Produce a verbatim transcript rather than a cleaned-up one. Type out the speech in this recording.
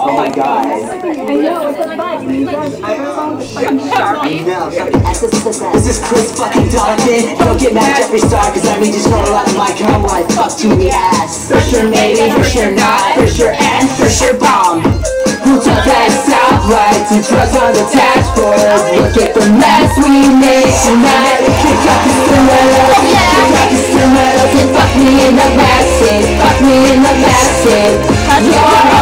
Oh my god. I know, it's a fight. You guys ever saw Sharpie? No, this is Chris fucking Donovan. Don't get mad at Jeffree Star, cause I mean just roll out the mic and I'm like, fuck to the ass. For sure maybe, for sure not, for sure and for sure bomb. Who took that stoplight to drugs on the dashboard? Look at the mess we made tonight. Kick up the stilettos, kick up the stilettos, and fuck me in the masses, fuck me in the masses.